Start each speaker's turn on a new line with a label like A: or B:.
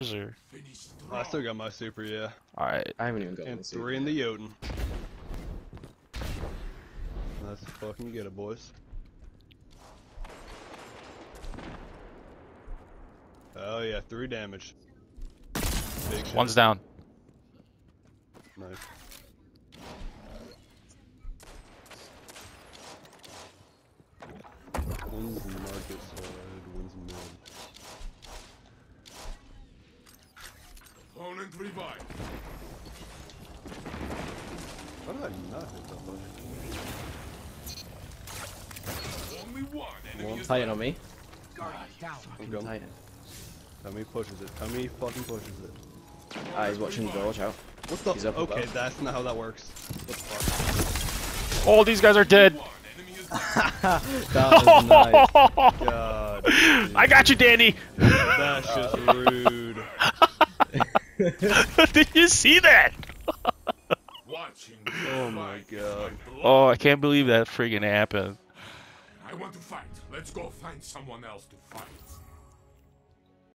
A: Or...
B: I still got my super, yeah.
A: Alright.
C: I haven't even got
B: And
C: one super
B: 3 in the
C: yet.
B: Jotun. Let's fucking get it, boys. Oh yeah, 3 damage. Big shot.
A: One's down.
B: Nice. One's in the market side, one's in mid.
D: Opponent revived.
B: How did I not hit that much?
D: Only one enemy is
C: Titan on me.
B: I'm going.
C: Titan.
B: Tommy pushes it. Tommy fucking pushes it.
C: Ah, he's watching the door, watch out.
B: What the?
C: He's up
B: Okay,
C: above.
B: that's not how that works. What the fuck?
A: Oh, these guys are dead.
D: one enemy is
C: That was nice.
B: God.
A: I got you, Danny.
B: That's just rude.
A: Did you see that?
D: watching.
B: Oh my god.
A: Oh, I can't believe that friggin' happened.
D: I want to fight. Let's go find someone else to fight.